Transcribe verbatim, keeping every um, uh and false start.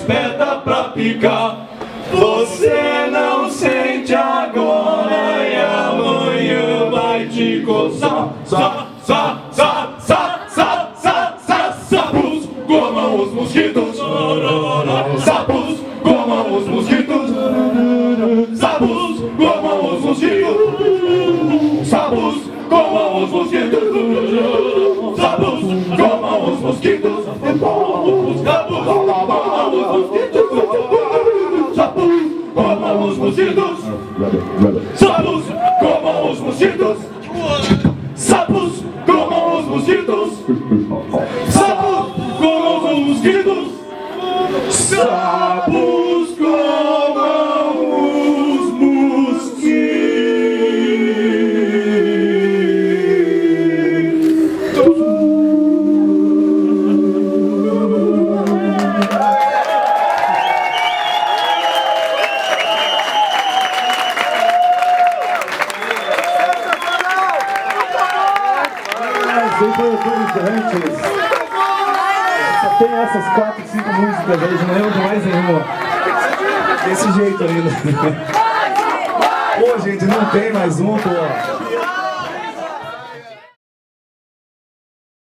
esperta pra picar. Você não sente agora e amanhã vai te coçar. Sa, sa, sa, sa, sa, sa, sa, sapos comam os mosquitos. Sapos comam os mosquitos. Sapos comam os mosquitos. Sapos comam os mosquitos. Sapos comam os mosquitos. Sapos comam os mosquitos. Sapos comam os mosquitos. Sapos comam os mosquitos. Sapos comam os mosquitos. Sapos comam os mosquitos. Sapos comam os mosquitos. Antes, só tem essas quatro, cinco músicas aí, já não lembro de mais nenhuma. Desse jeito ainda. Pô, gente, não tem mais um, pô.